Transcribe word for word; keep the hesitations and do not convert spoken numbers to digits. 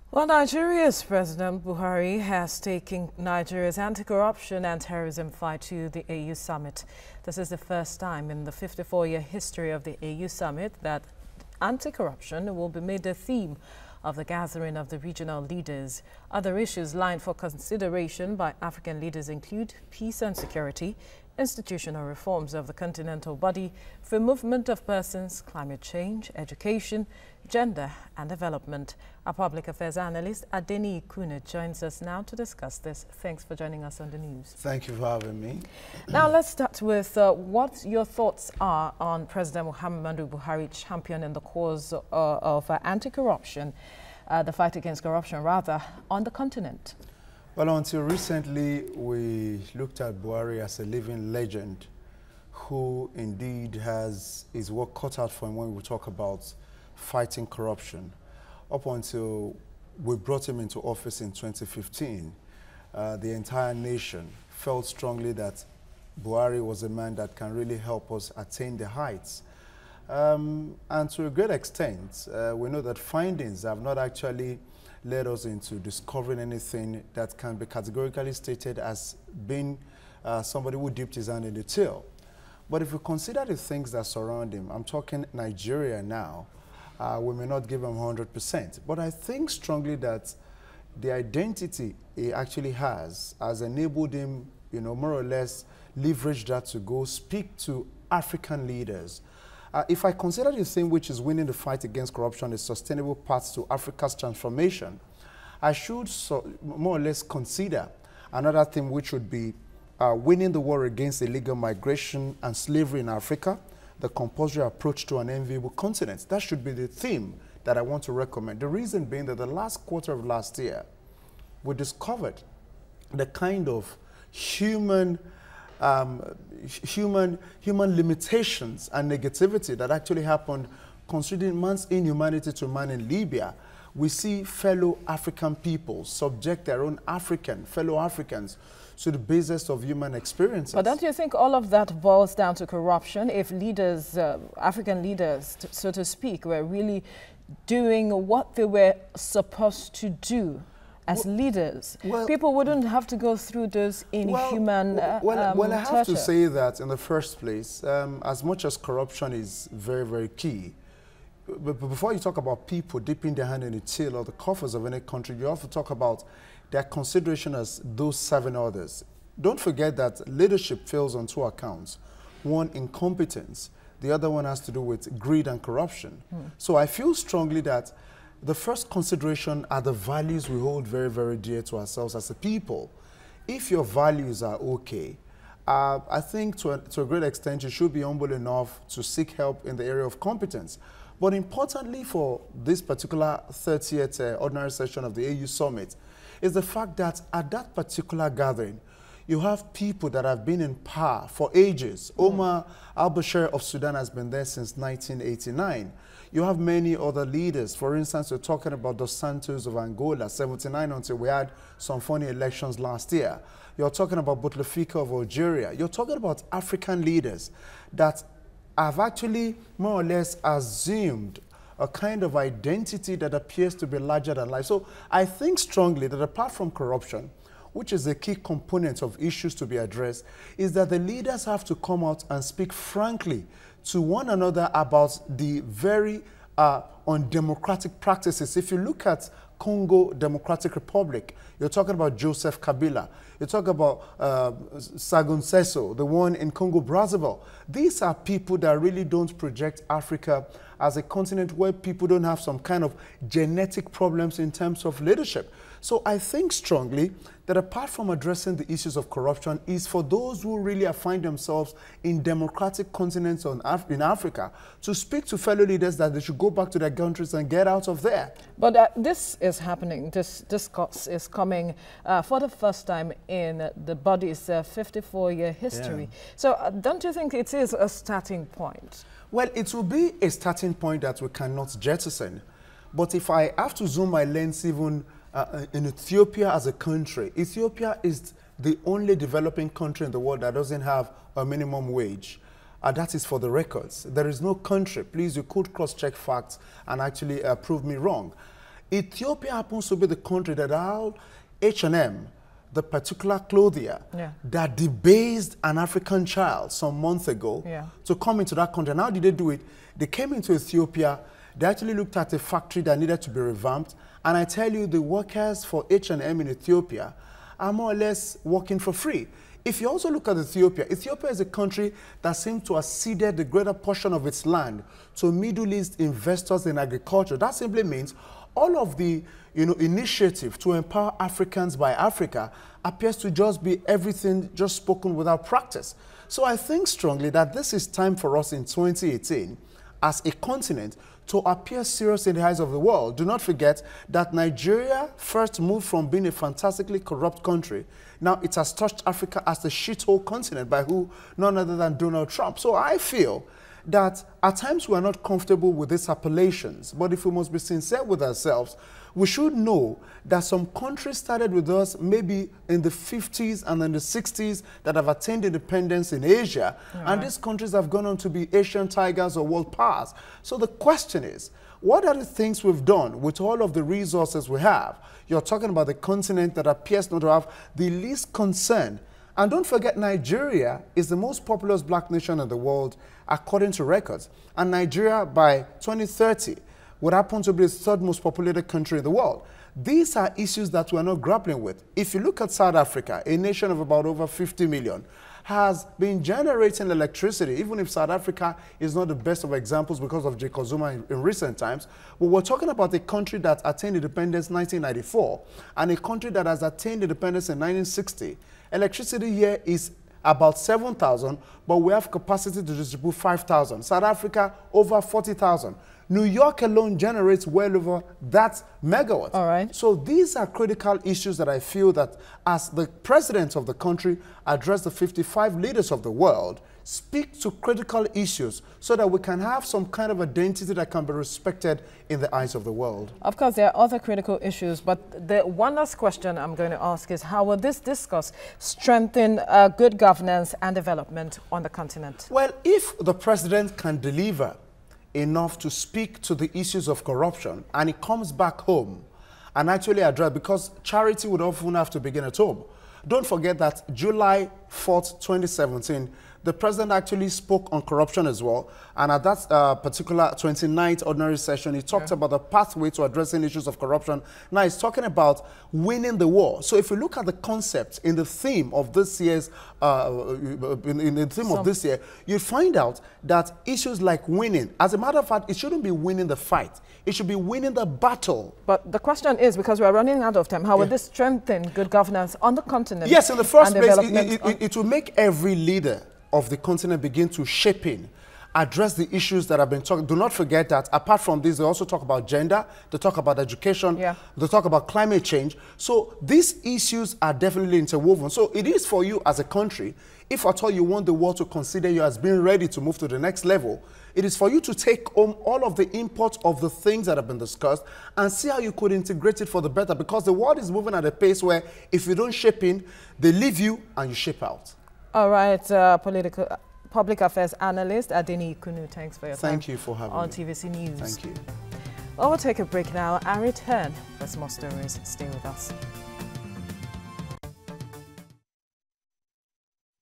Well, Nigeria's President Buhari has taken Nigeria's anti-corruption and terrorism fight to the A U summit. This is the first time in the fifty-four-year history of the A U summit that anti-corruption will be made the theme of the gathering of the regional leaders. Other issues lined for consideration by African leaders include peace and security, institutional reforms of the continental body, free movement of persons, climate change, education, gender and development. Our public affairs analyst Adeniyi Kunnu joins us now to discuss this. Thanks for joining us on the news. Thank you for having me. Now let's start with uh, what your thoughts are on President Muhammadu Buhari championing the cause uh, of uh, anti-corruption, uh, the fight against corruption rather, on the continent. Well, until recently, we looked at Buhari as a living legend who indeed has his work cut out for him when we talk about fighting corruption. Up until we brought him into office in twenty fifteen, uh, the entire nation felt strongly that Buhari was a man that can really help us attain the heights. Um, and to a great extent, uh, we know that findings have not actually led us into discovering anything that can be categorically stated as being uh, somebody who dipped his hand in the till. But if we consider the things that surround him, I'm talking Nigeria now, uh, we may not give him one hundred percent. But I think strongly that the identity he actually has has enabled him, you know, more or less leverage that to go speak to African leaders. Uh, if I consider the thing which is winning the fight against corruption is sustainable paths to Africa's transformation, I should so, more or less consider another thing which would be uh, winning the war against illegal migration and slavery in Africa, the compulsory approach to an enviable continent. That should be the theme that I want to recommend. The reason being that the last quarter of last year, we discovered the kind of human Um, human, human limitations and negativity that actually happened considering man's inhumanity to man in Libya. We see fellow African people subject their own African, fellow Africans to the basis of human experiences. But don't you think all of that boils down to corruption? If leaders, uh, African leaders, so to speak, were really doing what they were supposed to do as well, leaders, well, people wouldn't have to go through those inhuman well, uh, well, um, well, I have torture. to say that in the first place, um, as much as corruption is very, very key, but before you talk about people dipping their hand in the till or the coffers of any country, you have to talk about their consideration as those serving others. Don't forget that leadership fails on two accounts. One, incompetence. The other one has to do with greed and corruption. Hmm. So I feel strongly that the first consideration are the values we hold very, very dear to ourselves as a people. If your values are okay, uh, I think to a, to a great extent you should be humble enough to seek help in the area of competence. But importantly for this particular thirtieth uh, ordinary session of the A U Summit is the fact that at that particular gathering, you have people that have been in power for ages. Mm. Omar al-Bashir of Sudan has been there since nineteen eighty-nine. You have many other leaders. For instance, you're talking about Dos Santos of Angola, seventy-nine until we had some funny elections last year. You're talking about Bouteflika of Algeria. You're talking about African leaders that have actually more or less assumed a kind of identity that appears to be larger than life. So I think strongly that apart from corruption, which is a key component of issues to be addressed, is that the leaders have to come out and speak frankly to one another about the very uh, undemocratic practices. If you look at Congo Democratic Republic, you're talking about Joseph Kabila, you talk about uh, Sagun Seso, the one in Congo Brazzaville. These are people that really don't project Africa as a continent where people don't have some kind of genetic problems in terms of leadership. So I think strongly that apart from addressing the issues of corruption is for those who really find themselves in democratic continents on Af in Africa to speak to fellow leaders that they should go back to their countries and get out of there. But uh, this is happening, this discourse is coming uh, for the first time in uh, the body's fifty-four-year uh, history. Yeah. So uh, don't you think it is a starting point? Well, it will be a starting point that we cannot jettison. But if I have to zoom my lens even uh, in Ethiopia as a country, Ethiopia is the only developing country in the world that doesn't have a minimum wage. Uh, that is for the records. There is no country, please, you could cross-check facts and actually uh, prove me wrong. Ethiopia happens to be the country that allowed H and M, the particular clothier, yeah. that debased an African child some months ago yeah. to come into that country. And how did they do it? They came into Ethiopia. They actually looked at a factory that needed to be revamped. And I tell you, the workers for H and M in Ethiopia are more or less working for free. If you also look at Ethiopia, Ethiopia is a country that seems to have ceded the greater portion of its land to Middle East investors in agriculture. That simply means all of the you know, initiative to empower Africans by Africa appears to just be everything just spoken without practice. So I think strongly that this is time for us in twenty eighteen as a continent to appear serious in the eyes of the world. Do not forget that Nigeria first moved from being a fantastically corrupt country. Now it has touched Africa as the shithole continent by who? None other than Donald Trump. So I feel that at times we are not comfortable with these appellations, but if we must be sincere with ourselves, we should know that some countries started with us maybe in the fifties and in the sixties that have attained independence in Asia, right. And these countries have gone on to be Asian tigers or world powers. So the question is, what are the things we've done with all of the resources we have? You're talking about the continent that appears not to have the least concern. And don't forget, Nigeria is the most populous black nation in the world, according to records. And Nigeria, by twenty thirty, would happen to be the third most populated country in the world. These are issues that we're not grappling with. If you look at South Africa, a nation of about over fifty million, has been generating electricity, even if South Africa is not the best of examples because of Jacob Zuma in, in recent times. But we're talking about a country that attained independence in nineteen ninety-four and a country that has attained independence in nineteen sixty. Electricity here is about seven thousand, but we have capacity to distribute five thousand. South Africa, over forty thousand. New York alone generates well over that megawatt. All right. So these are critical issues that I feel that as the president of the country address the fifty-five leaders of the world, speak to critical issues so that we can have some kind of identity that can be respected in the eyes of the world. Of course, there are other critical issues, but the one last question I'm going to ask is, how will this discourse strengthen uh, good governance and development on the continent? Well, if the president can deliver enough to speak to the issues of corruption and he comes back home and actually address, because charity would often have to begin at home. Don't forget that July fourth, twenty seventeen, the president actually spoke on corruption as well. And at that uh, particular twenty-ninth ordinary session, he talked yeah. about the pathway to addressing issues of corruption. Now he's talking about winning the war. So if you look at the concept in the theme of this year's, uh, in, in the theme Some. of this year, you find out that issues like winning, as a matter of fact, it shouldn't be winning the fight. It should be winning the battle. But the question is, because we're running out of time, how yeah. will this strengthen good governance on the continent? Yes, in the first place, it, it, it, it will make every leader of the continent begin to shape in, address the issues that have been talked. Do not forget that apart from this, they also talk about gender, they talk about education, yeah. they talk about climate change. So these issues are definitely interwoven. So it is for you as a country, if at all you want the world to consider you as being ready to move to the next level, it is for you to take home all of the input of the things that have been discussed and see how you could integrate it for the better, because the world is moving at a pace where if you don't shape in, they leave you and you shape out. All right, uh, political, uh, public affairs analyst Adeniyi Kunnu, thanks for your time. Thank you for having on me. T V C News. Thank you. Well, we'll take a break now and return with more stories. Stay with us.